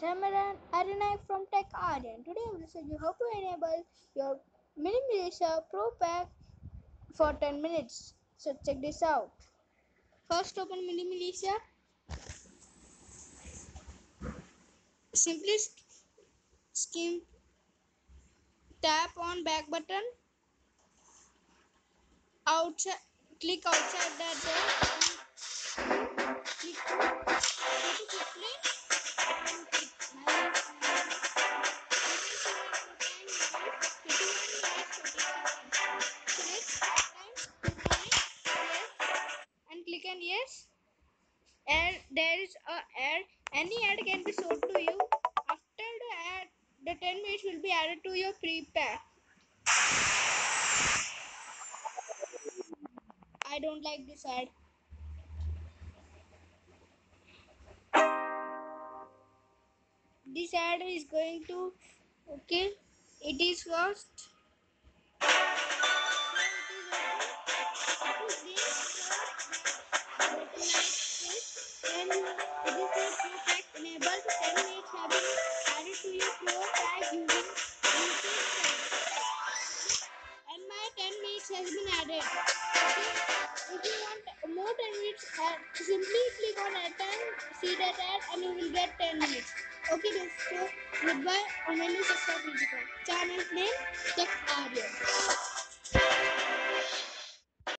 I'm Aryan from Tech Aryan. Today I will show you how to enable your mini militia pro pack for 10 minutes. So check this out. First open mini militia. Simply skim tap on back button. Outside, click outside that door. Click to quickly and click on yes. And there is a ad. Any ad can be sold to you. After the ad, the 10 minutes will be added to your pre-pack. I don't like this ad. This ad is going to okay. It is first. And this is pro pack enabled 10 minutes have been added to your pro pack using and my 10 minutes has been added. Okay. If you want more 10 minutes, simply click on ad and see that ad and you will get 10 minutes. Okay, so goodbye. And when you subscribe, channel name Tech Aryan.